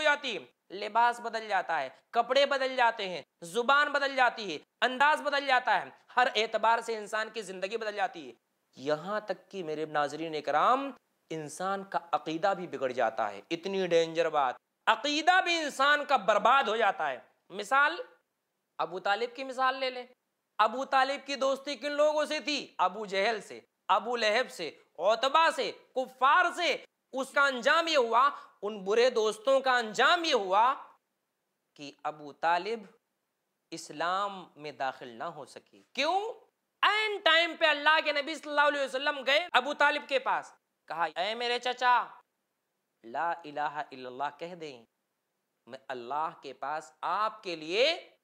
जाती है, लिबास बदल जाता है, कपड़े बदल जाते हैं, जुबान बदल जाती है, अंदाज बदल जाता है, हर एतबार से इंसान की जिंदगी बदल जाती है। यहां तक कि मेरे नाज़रीन इकराम, इंसान का अकीदा भी बिगड़ जाता है। इतनी डेंजर बात, अकीदा भी इंसान का बर्बाद हो जाता है। मिसाल, अबू तालिब की मिसाल ले लें। अबू तालिब की दोस्ती किन लोगों से थी? अबू जहल से, अबू लहब से, औतबा से, कुफ्फार से। उसका अंजाम यह हुआ, उन बुरे दोस्तों का अंजाम यह हुआ कि अबू तालिब इस्लाम में दाखिल ना हो सकी। क्यों? ऐन टाइम पे अल्लाह के नबी सल्लल्लाहु अलैहि वसल्लम गए अबू तालिब के पास, कहा, ऐ मेरे चचा, ला इलाहा इल्लल्लाह कह दें, मैं अल्लाह के पास आपके लिए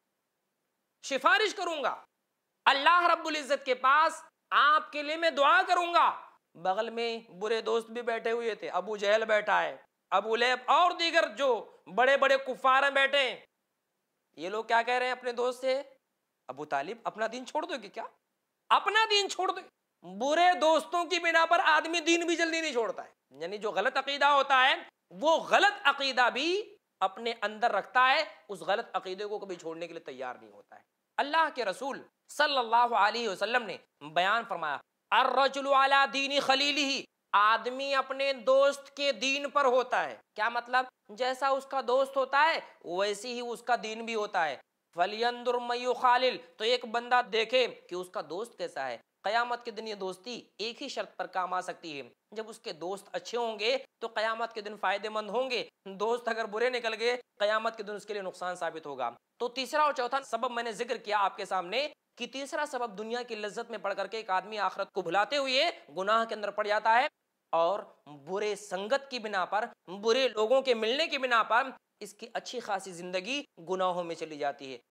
सिफारिश करूंगा, अल्लाह रब्बुल इज्जत के पास आपके लिए मैं दुआ करूंगा। बगल में बुरे दोस्त भी बैठे हुए थे, अबू जहल बैठा है, अबू लहब और दीगर जो बड़े बड़े कुफार बैठे हैं। ये लोग क्या कह रहे हैं अपने दोस्त से? अबू तालिब, अपना दीन छोड़ दोगे क्या? अपना दीन छोड़ दो। बुरे दोस्तों की बिना पर आदमी दीन भी जल्दी नहीं छोड़ता है। यानी जो गलत अकीदा होता है, वो गलत अकीदा भी अपने अंदर रखता है, उस गलत अकीदे को कभी छोड़ने के लिए तैयार नहीं होता है। अल्लाह के रसूल सल्लल्लाहु अलैहि वसल्लम ने बयान फरमाया, अर्रजुलु अला दीनी खलीलिही, आदमी अपने दोस्त के दीन पर होता है। क्या मतलब? जैसा उसका दोस्त होता है वैसी ही उसका दीन भी होता है। फलियंदुर मय्यु खालिल, तो एक बंदा देखे कि उसका दोस्त कैसा है। कयामत के दिन ये दोस्ती एक ही शर्त पर काम आ सकती है, जब उसके दोस्त अच्छे होंगे तो कयामत के दिन फायदेमंद होंगे। दोस्त अगर बुरे निकल गए, कयामत के दिन उसके लिए नुकसान साबित होगा। तो तीसरा और चौथा सबब मैंने जिक्र किया आपके सामने कि तीसरा सबब दुनिया की लज्जत में पड़ करके एक आदमी आखिरत को भुलाते हुए गुनाह के अंदर पड़ जाता है, और बुरे संगत की बिना पर, बुरे लोगों के मिलने की बिना पर इसकी अच्छी खासी जिंदगी गुनाहों में चली जाती है।